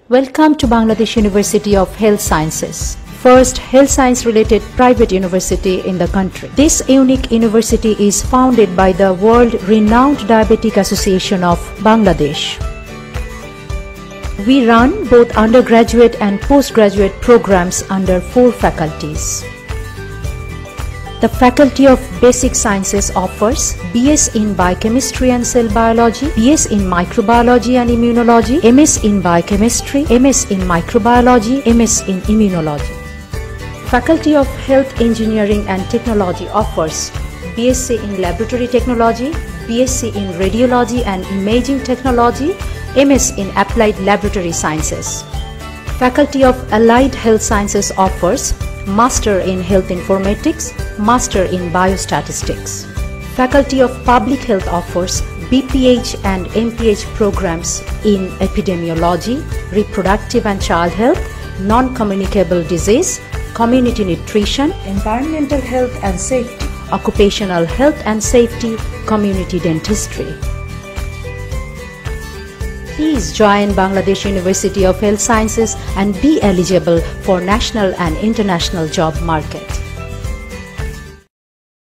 Welcome to Bangladesh University of Health Sciences, first health science related private university in the country. This unique university is founded by the world-renowned Diabetic Association of Bangladesh. We run both undergraduate and postgraduate programs under 4 faculties. The Faculty of Basic Sciences offers BS in Biochemistry and Cell Biology, BS in Microbiology and Immunology, MS in Biochemistry, MS in Microbiology, MS in Immunology. Faculty of Health Engineering and Technology offers BSc in Laboratory Technology, BSc in Radiology and Imaging Technology, MS in Applied Laboratory Sciences. Faculty of Allied Health Sciences offers Master in Health Informatics, Master in Biostatistics. Faculty of Public Health offers BPH and MPH programs in Epidemiology, Reproductive and Child Health, Non-Communicable Disease, Community Nutrition, Environmental Health and Safety, Occupational Health and Safety, Community Dentistry. Please join Bangladesh University of Health Sciences and be eligible for national and international job market.